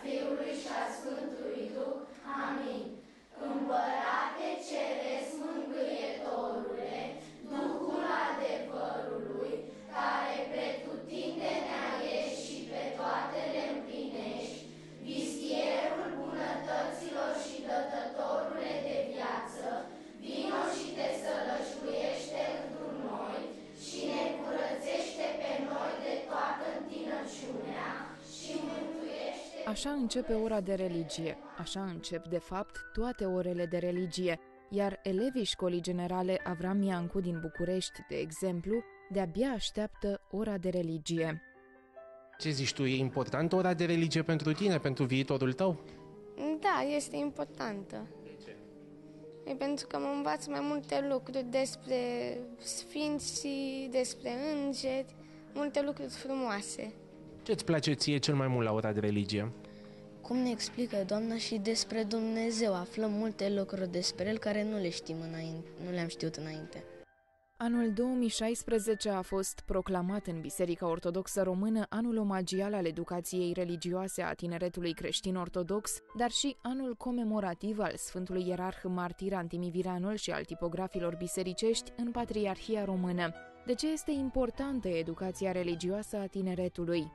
Fiului și a Sfântului Duh. Amin. Împărate Ceresc, Mângâietorule, Duhul adevărului, care pretutindeni-a ești și pe toate le împlinești, vistierul bunătăților și dătătorule de viață, vino și te sălășluiește într-un noi și ne curățește pe noi de toată întinăciunea și mântuiește. Așa începe ora de religie, așa încep de fapt toate orele de religie, iar elevii Școlii Generale Avram Iancu din București, de exemplu, de-abia așteaptă ora de religie. Ce zici tu, e importantă ora de religie pentru tine, pentru viitorul tău? Da, este importantă. De ce? E pentru că mă învață mai multe lucruri despre sfinți și despre îngeri, multe lucruri frumoase. Ce-ți place ție cel mai mult la ora de religie? Cum ne explică Doamna și despre Dumnezeu. Aflăm multe lucruri despre El care nu le știm înainte, nu le-am știut înainte. Anul 2016 a fost proclamat în Biserica Ortodoxă Română anul omagial al educației religioase a tineretului creștin-ortodox, dar și anul comemorativ al Sfântului Ierarh Martir Antimiviranul și al tipografilor bisericești în Patriarhia Română. De ce este importantă educația religioasă a tineretului?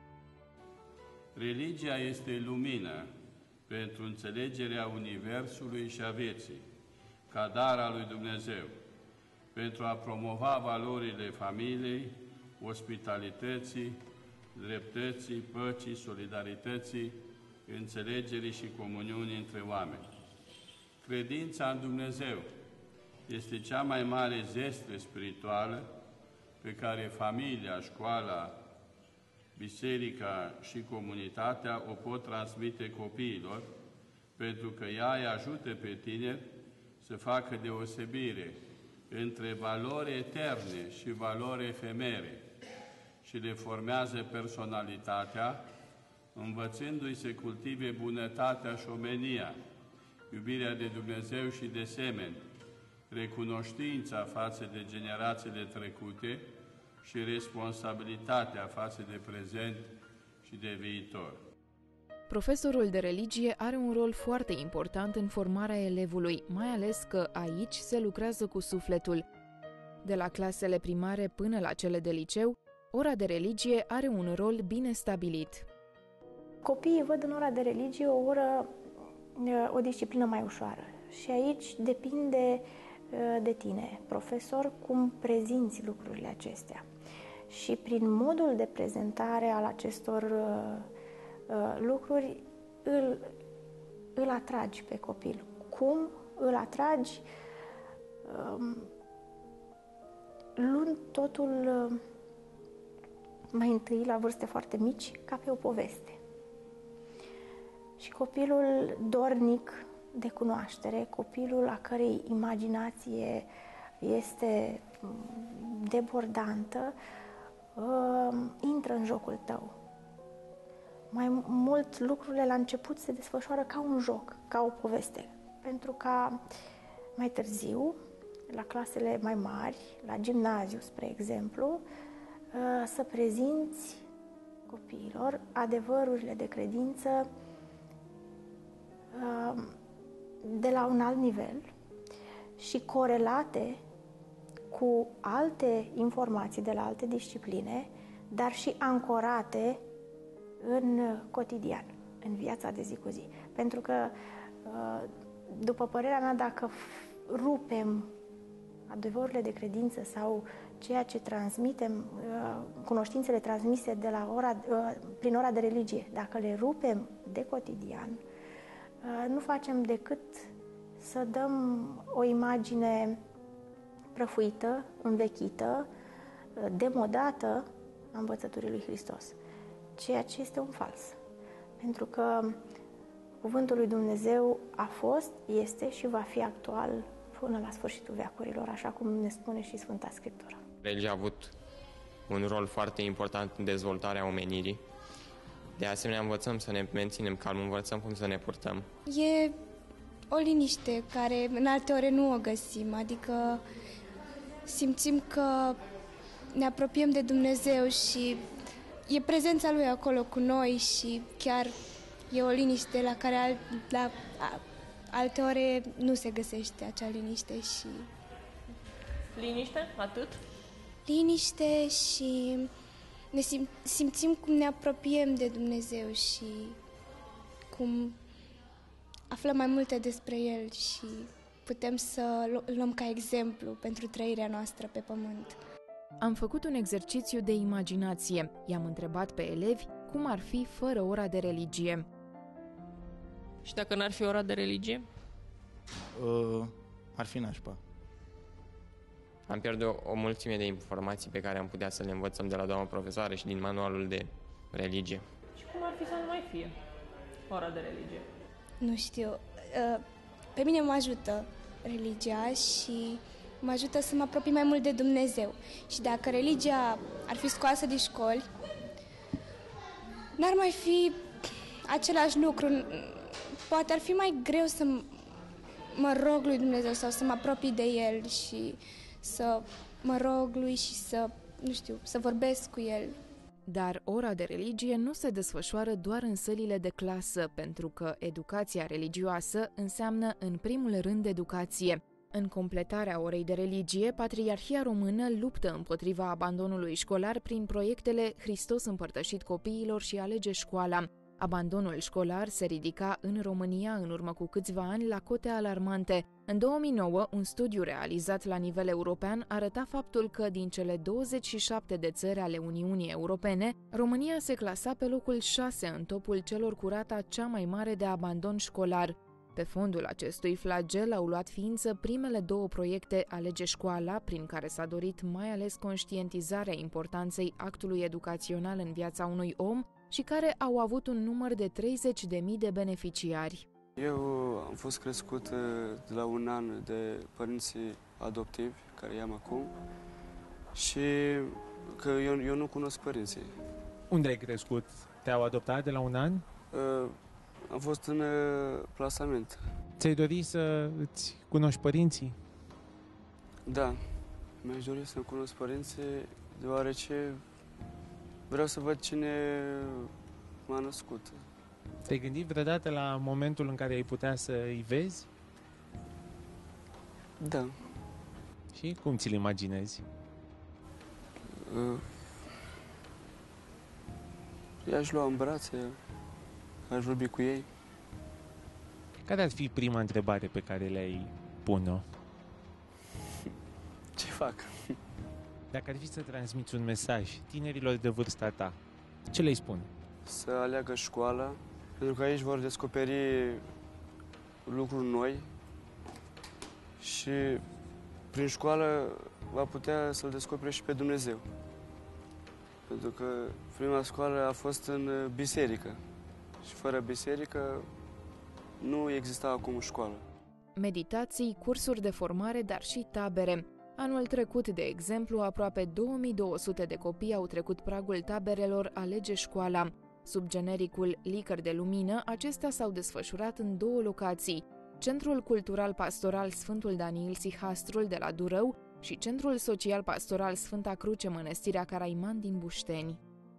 Religia este lumină pentru înțelegerea Universului și a vieții, ca dar al lui Dumnezeu, pentru a promova valorile familiei, ospitalității, dreptății, păcii, solidarității, înțelegerii și comuniunii între oameni. Credința în Dumnezeu este cea mai mare zestre spirituală pe care familia, școala, biserica și comunitatea o pot transmite copiilor, pentru că ea îi ajută pe tineri să facă deosebire între valori eterne și valori efemere și le formează personalitatea, învățându-i să cultive bunătatea și omenia, iubirea de Dumnezeu și de semeni, recunoștința față de generațiile trecute și responsabilitatea față de prezent și de viitor. Profesorul de religie are un rol foarte important în formarea elevului, mai ales că aici se lucrează cu sufletul. De la clasele primare până la cele de liceu, ora de religie are un rol bine stabilit. Copiii văd în ora de religie o disciplină mai ușoară și aici depinde de tine, profesor, cum prezinți lucrurile acestea. Și prin modul de prezentare al acestor lucruri îl atragi pe copil. Cum îl atragi? Luând totul mai întâi la vârste foarte mici, ca pe o poveste. Și copilul dornic de cunoaștere, copilul a cărei imaginație este debordantă, intră în jocul tău. Mai mult, lucrurile la început se desfășoară ca un joc, ca o poveste. Pentru ca mai târziu, la clasele mai mari, la gimnaziu, spre exemplu, să prezinți copiilor adevărurile de credință de la un alt nivel și corelate cu alte informații de la alte discipline, dar și ancorate în cotidian, în viața de zi cu zi. Pentru că, după părerea mea, dacă rupem adevărurile de credință sau ceea ce transmitem, cunoștințele transmise de la prin ora de religie, dacă le rupem de cotidian, nu facem decât să dăm o imagine prăfuită, învechită, demodată a învățăturii lui Hristos, ceea ce este un fals. Pentru că Cuvântul lui Dumnezeu a fost, este și va fi actual până la sfârșitul veacurilor, așa cum ne spune și Sfânta Scriptură. Religia a avut un rol foarte important în dezvoltarea omenirii. De asemenea, învățăm să ne menținem calm, învățăm cum să ne purtăm. E o liniște care în alte ore nu o găsim, adică simțim că ne apropiem de Dumnezeu și e prezența Lui acolo cu noi și chiar E o liniște la care la alte ore nu se găsește acea liniște și... Liniște? Atât? Liniște și ne simțim cum ne apropiem de Dumnezeu și cum aflăm mai multe despre El și putem să luăm ca exemplu pentru trăirea noastră pe pământ. Am făcut un exercițiu de imaginație. I-am întrebat pe elevi cum ar fi fără ora de religie. Și dacă n-ar fi ora de religie? Ar fi nașpa. Am pierdut o mulțime de informații pe care am putea să le învățăm de la doamna profesoară și din manualul de religie. Și cum ar fi să nu mai fie ora de religie? Nu știu. Pe mine mă ajută religia și mă ajută să mă apropii mai mult de Dumnezeu. Și dacă religia ar fi scoasă din școli, n-ar mai fi același lucru. Poate ar fi mai greu să mă rog lui Dumnezeu sau să mă apropii de El și să mă rog lui și să vorbesc cu El. Dar ora de religie nu se desfășoară doar în sălile de clasă, pentru că educația religioasă înseamnă în primul rând educație. În completarea orei de religie, Patriarhia Română luptă împotriva abandonului școlar prin proiectele Hristos împărtășit copiilor și Alege școala. Abandonul școlar se ridica în România în urmă cu câțiva ani la cote alarmante. În 2009, un studiu realizat la nivel european arăta faptul că din cele 27 de țări ale Uniunii Europene, România se clasa pe locul 6 în topul celor cu rata cea mai mare de abandon școlar. Pe fondul acestui flagel au luat ființă primele 2 proiecte Alege școala, prin care s-a dorit mai ales conștientizarea importanței actului educațional în viața unui om și care au avut un număr de 30.000 de beneficiari. Eu am fost crescut de la un an de părinții adoptivi, care i-am acum, și că eu nu cunosc părinții. Unde ai crescut? Te-au adoptat de la un an? Am fost în plasament. Ți-ai dori să îți cunoști părinții? Da, mi-aș dori să cunosc părinții, deoarece vreau să văd cine m-a născut. Te-ai gândit vreodată la momentul în care ai putea să îi vezi? Da. Și cum ți-l imaginezi? I-aș lua în brațe, aș vorbi cu ei. Care ar fi prima întrebare pe care le-ai pune-o? Ce fac? Dacă ar fi să transmiți un mesaj tinerilor de vârsta ta, ce le-ai spune? Să aleagă școala, pentru că aici vor descoperi lucruri noi și prin școală va putea să-L descopere și pe Dumnezeu. Pentru că prima școală a fost în biserică și fără biserică nu exista acum școală. Meditații, cursuri de formare, dar și tabere. Anul trecut, de exemplu, aproape 2200 de copii au trecut pragul taberelor Alege școala. Sub genericul Licări de Lumină, acestea s-au desfășurat în 2 locații: Centrul Cultural Pastoral Sfântul Daniil Sihastrul de la Durău și Centrul Social Pastoral Sfânta Cruce Mănăstirea Caraiman din Bușteni.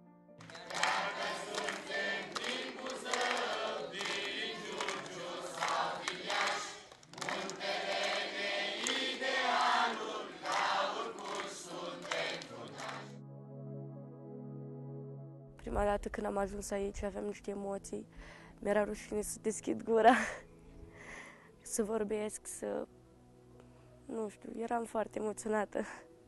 Prima dată când am ajuns aici aveam niște emoții. Mi-era rușine să deschid gura, să vorbesc, nu știu, eram foarte emoționată.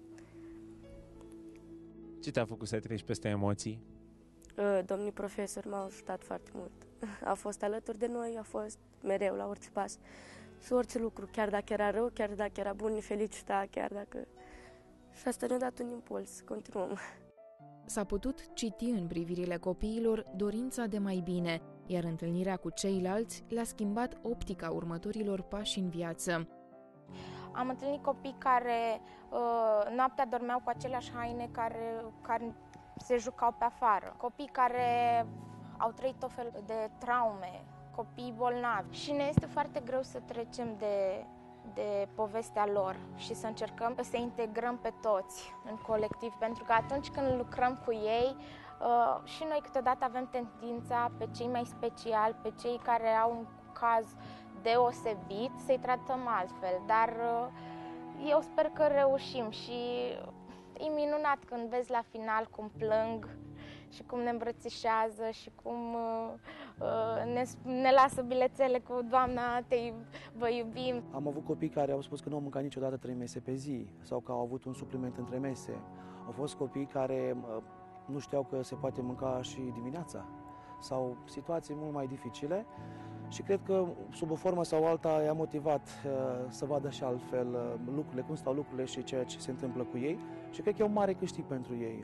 Ce te-a făcut să treci peste emoții? Domnii profesori m-au ajutat foarte mult. A fost alături de noi, a fost mereu la orice pas și orice lucru, chiar dacă era rău, chiar dacă era bun, ne felicita, chiar dacă... Și asta ne-a dat un impuls să continuăm. S-a putut citi în privirile copiilor dorința de mai bine, iar întâlnirea cu ceilalți le-a schimbat optica următorilor pași în viață. Am întâlnit copii care noaptea dormeau cu aceleași haine care se jucau pe afară, copii care au trăit tot felul de traume, copii bolnavi și ne este foarte greu să trecem de povestea lor și să încercăm să integrăm pe toți în colectiv, pentru că atunci când lucrăm cu ei Și noi câteodată avem tendința pe cei mai speciali, pe cei care au un caz deosebit, să-i tratăm altfel, dar eu sper că reușim și e minunat când vezi la final cum plâng și cum ne îmbrățișează și cum ne lasă bilețele cu Doamna, vă iubim. Am avut copii care au spus că nu au mâncat niciodată 3 mese pe zi sau că au avut un supliment între mese. Au fost copii care nu știau că se poate mânca și dimineața sau situații mult mai dificile și cred că sub o formă sau alta i-a motivat să vadă și altfel lucrurile, cum stau lucrurile și ceea ce se întâmplă cu ei și cred că e un mare câștig pentru ei.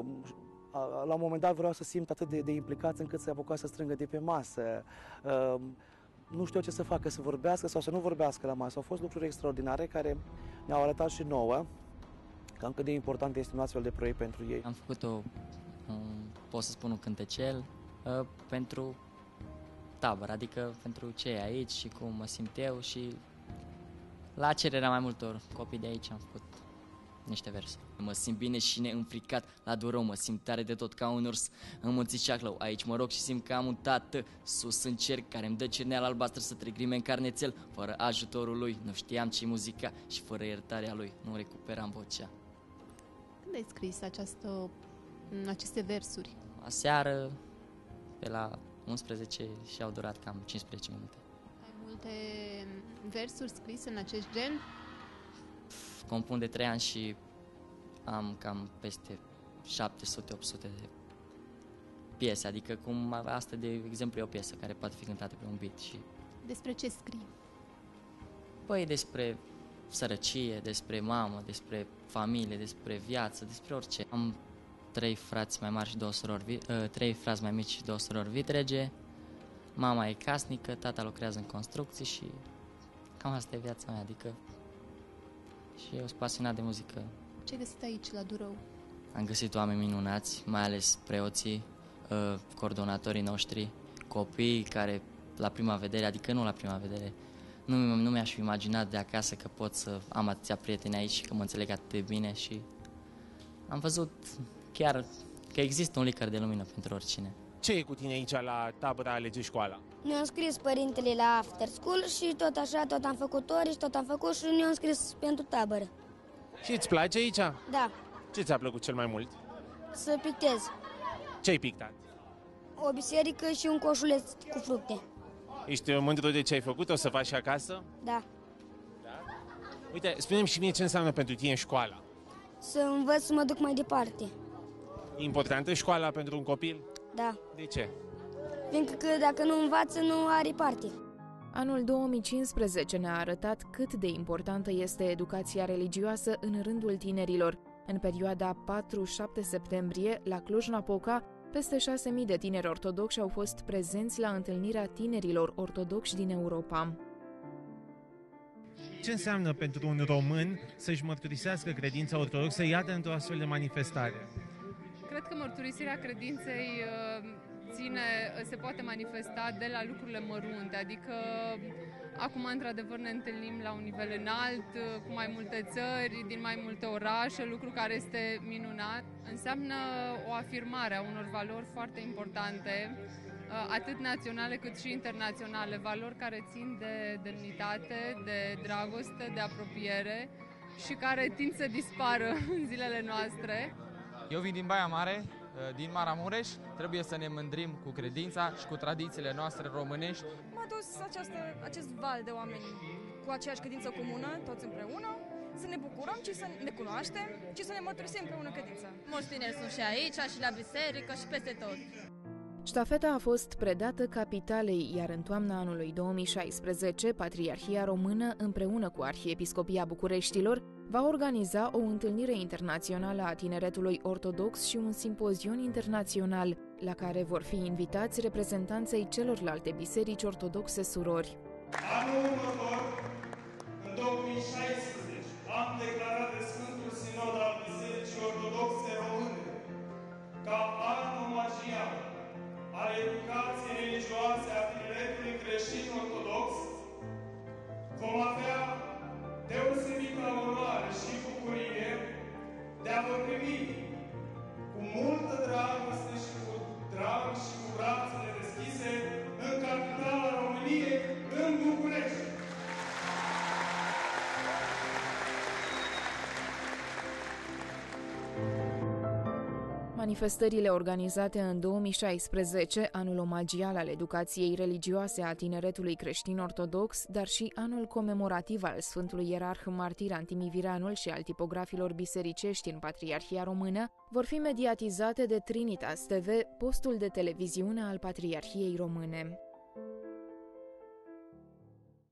La un moment dat vreau să simt atât de implicați încât să apucă să strângă de pe masă. Nu știu ce să facă, să vorbească sau să nu vorbească la masă. Au fost lucruri extraordinare care ne-au arătat și nouă cam cât de important este un astfel de proiect pentru ei. Am făcut pot să spun un cântecel pentru tabără, adică pentru cei aici și cum mă simt eu și la cererea mai multor copii de aici am făcut niște versuri. Mă simt bine și neînfricat la Durău, mă simt tare de tot ca un urs în munții Ceaclău. Aici mă rog și simt că am un tată sus în cer care îmi dă cerneala albastră să trec rime în carnețel. Fără ajutorul lui nu știam ce-i muzica și fără iertarea lui nu recuperam vocea. Când ai scris aceste versuri? Aseară, pe la 11 și au durat cam 15 minute. Ai multe versuri scrise în acest gen? Compun de 3 ani și am cam peste 700-800 de piese, adică cum asta de exemplu e o piesă care poate fi cântată pe un beat și... Despre ce scrii? Păi despre sărăcie, despre mamă, despre familie, despre viață, despre orice. Am 3 frați mai mari și 2 surori, 3 frați mai mici și 2 surori vitrege. Mama e casnică, tata lucrează în construcții și cam asta e viața mea, adică și eu sunt pasionat de muzică. Ce ai găsit aici, la Durău? Am găsit oameni minunați, mai ales preoții, coordonatorii noștri, copii care la prima vedere, adică nu la prima vedere, nu mi-aș fi imaginat de acasă că pot să am atâția prieteni aici și că mă înțeleg atât de bine și am văzut chiar că există un licăr de lumină pentru oricine. Ce e cu tine aici la tabăra Alege Școala? Ne-am scris părintele la after school și tot așa, tot am făcut ori și tot am făcut și ne-am scris pentru tabără. Și îți place aici? Da. Ce ți-a plăcut cel mai mult? Să pictez. Ce ai pictat? O biserică și un coșuleț cu fructe. Ești mândru de ce ai făcut? O să faci și acasă? Da. Uite, spune-mi și mie ce înseamnă pentru tine școala. Să învăț să mă duc mai departe. E importantă școala pentru un copil? Da. De ce? Fiindcă dacă nu învață, nu are parte. Anul 2015 ne-a arătat cât de importantă este educația religioasă în rândul tinerilor. În perioada 4-7 septembrie, la Cluj-Napoca, peste 6.000 de tineri ortodoxi au fost prezenți la întâlnirea tinerilor ortodoxi din Europa. Ce înseamnă pentru un român să-și mărturisească credința ortodoxă, iată, într-o astfel de manifestare? Cred că mărturisirea credinței se poate manifesta de la lucrurile mărunte, adică acum într-adevăr ne întâlnim la un nivel înalt, cu mai multe țări, din mai multe orașe, lucru care este minunat. Înseamnă o afirmare a unor valori foarte importante, atât naționale cât și internaționale, valori care țin de demnitate, de dragoste, de apropiere și care tind să dispară în zilele noastre. Eu vin din Baia Mare, din Maramureș, trebuie să ne mândrim cu credința și cu tradițiile noastre românești. M-a dus acest val de oameni cu aceeași credință comună, toți împreună, să ne bucurăm și să ne cunoaștem și să ne mărturisim împreună credința. Mulți tineri sunt și aici, și la biserică, și peste tot. Ștafeta a fost predată capitalei, iar în toamna anului 2016, Patriarhia Română, împreună cu Arhiepiscopia Bucureștilor, va organiza o întâlnire internațională a tineretului ortodox și un simpozion internațional, la care vor fi invitați reprezentanții celorlalte biserici ortodoxe surori. Anul următor, în 2016, am declarat de Sfântul Sinod al Bisericii Ortodoxe Române ca an omagial al educației religioase a tineretului creștin ortodox. Vom avea deosebită onoare și bucurie de a vă primi cu multă dragoste și manifestările organizate în 2016, anul omagial al educației religioase a tineretului creștin-ortodox, dar și anul comemorativ al Sfântului Ierarh Martir Antimiviranul și al tipografilor bisericești în Patriarhia Română, vor fi mediatizate de Trinitas TV, postul de televiziune al Patriarhiei Române.